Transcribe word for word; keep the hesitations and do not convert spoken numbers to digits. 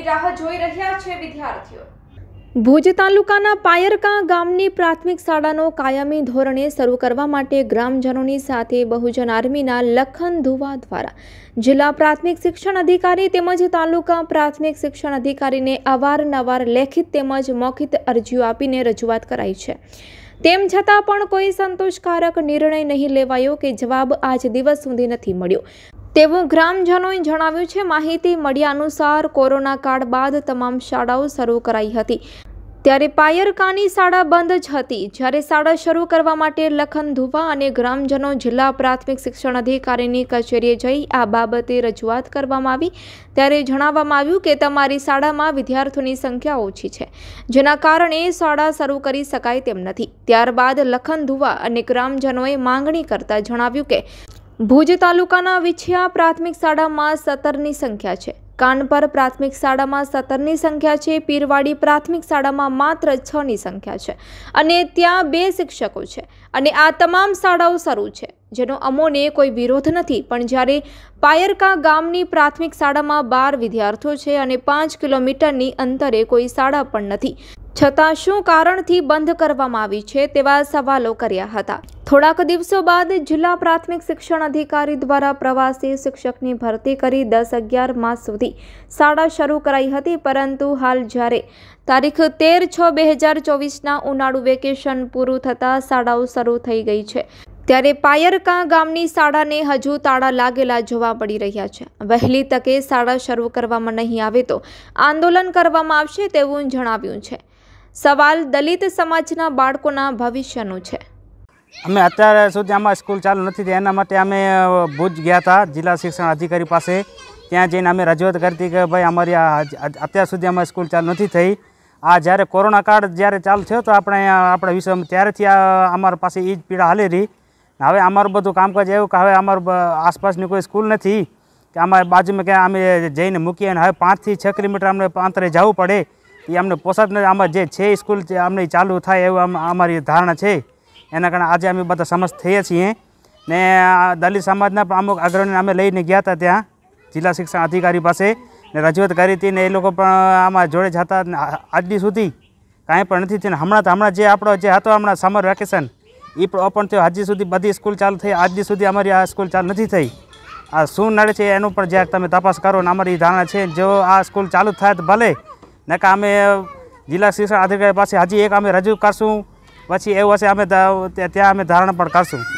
રાહ જોઈ રહ્યા છે વિદ્યાર્થીઓ। ભુજ તાલુકાના પાયરકા ગામની પ્રાથમિક શાળાનો કાયમી ધોરણે શરૂ કરવા માટે ગ્રામજનોની સાથે બહુજન આર્મીના લખન ધુવા દ્વારા જિલ્લા પ્રાથમિક શિક્ષણ અધિકારી તેમજ તાલુકા પ્રાથમિક શિક્ષણ અધિકારીને અવારનવાર લેખિત તેમજ મૌખિક અરજીઓ આપીને રજૂઆત કરાઈ છે। તેમ છતાં પણ કોઈ સંતોષકારક નિર્ણય નહીં લેવાયો કે જવાબ આજ દિવસ સુધી નથી મળ્યો તેવું ગ્રામજનોએ જણાવ્યું છે। માહિતી મળ્યા અનુસાર કોરોના કાળ બાદ તમામ શાળાઓ શરૂ કરાઈ હતી ત્યારે પાયરકાની શાળા બંધ જ હતી। જ્યારે શાળા શરૂ કરવા માટે લખન ધુવા અને ગ્રામજનો જિલ્લા પ્રાથમિક શિક્ષણ અધિકારીની કચેરીએ જઈ આ બાબતે રજૂઆત કરવામાં આવી ત્યારે જણાવવામાં આવ્યું કે તમારી શાળામાં વિદ્યાર્થીઓની સંખ્યા ઓછી છે જેના કારણે શાળા શરૂ કરી શકાય તેમ નથી। ત્યારબાદ લખન ધુવા અને ગ્રામજનોએ માંગણી કરતા જણાવ્યું કે ભુજ તાલુકાના વિછિયા પ્રાથમિક શાળામાં સત્તરની સંખ્યા છે, કાનપર પ્રાથમિક શાળામાં સત્તરની સંખ્યા છે, પીરવાડી પ્રાથમિક શાળામાં માત્ર છ ની સંખ્યા છે અને ત્યાં બે શિક્ષકો છે અને આ તમામ શાળાઓ શરૂ છે જેનો અમોને કોઈ વિરોધ નથી। પણ જ્યારે પાયરકા ગામની પ્રાથમિક શાળામાં બાર વિદ્યાર્થીઓ છે અને પાંચ કિલોમીટરની અંતરે કોઈ શાળા પણ નથી છતાં શું કારણથી બંધ કરવામાં આવી છે તેવા સવાલો કર્યા હતા। થોડાક દિવસો બાદ જિલ્લા પ્રાથમિક શિક્ષણ અધિકારી દ્વારા પ્રવાસી શિક્ષકની ભરતી કરી દસ અગિયાર માસ સુધી શાળા શરૂ કરાઈ હતી પરંતુ હાલ જ્યારે તારીખ તેર છ બે હજાર ચોવીસના ઉનાળુ વેકેશન પૂરું થતાં શાળાઓ શરૂ થઈ ગઈ છે ત્યારે પાયરકા ગામની શાળાને હજુ તાળા લાગેલા જોવા મળી રહ્યા છે। વહેલી તકે શાળા શરૂ કરવામાં નહીં આવે તો આંદોલન કરવામાં આવશે તેવું જણાવ્યું છે। સવાલ દલિત સમાજના બાળકોના ભવિષ્યનો છે। અમે અત્યારે સુધી આમાં સ્કૂલ ચાલુ નથી થઈ એના માટે અમે ભુજ ગયા હતા જિલ્લા શિક્ષણ અધિકારી પાસે। ત્યાં જઈને અમે રજૂઆત કરી હતી કે ભાઈ અમારી અત્યાર સુધી અમારી સ્કૂલ ચાલુ નથી થઈ। આ જ્યારે કોરોના કાળ જ્યારે ચાલુ થયો તો આપણે આપણા વિષયમાં ત્યારેથી અમારા પાસે એ જ પીડા હાલી રહી। હવે અમારું બધું કામકાજ એવું કે હવે અમારું આસપાસની કોઈ સ્કૂલ નથી કે અમારી બાજુમાં ક્યાં અમે જઈને મૂકીએ અને હવે પાંચથી છ કિલોમીટર અમને અંતરે જવું પડે એ અમને પોસાત નથી। આમાં જે છે સ્કૂલ અમને ચાલુ થાય એવું અમારી ધારણા છે એના કારણે આજે અમે બધા સમસ્ત થઈએ છીએ ને દલિત સમાજના અમુક અગ્રણીને અમે લઈને ગયા હતા ત્યાં જિલ્લા શિક્ષણ અધિકારી પાસે ને રજૂઆત કરી હતી ને એ લોકો પણ આમાં જોડે જતા આજની સુધી કાંઈ પણ નથી થયું। હમણાં તો હમણાં જે આપણો જે હતો હમણાં સમર વેકેશન એ પણ ઓપન થયો હજી સુધી બધી સ્કૂલ ચાલુ થઈ આજની સુધી અમારી આ સ્કૂલ ચાલુ નથી થઈ। આ શું નડે છે એનું પણ જ્યાં તમે તપાસ કરો ને અમારી ધારણા છે જો આ સ્કૂલ ચાલુ થાય તો ભલે ને કે અમે જિલ્લા શિક્ષણ અધિકારી પાસે હજી એક અમે રજૂ કરશું પછી એવું હશે અમે ત્યાં અમે ધારણા પણ કરશું।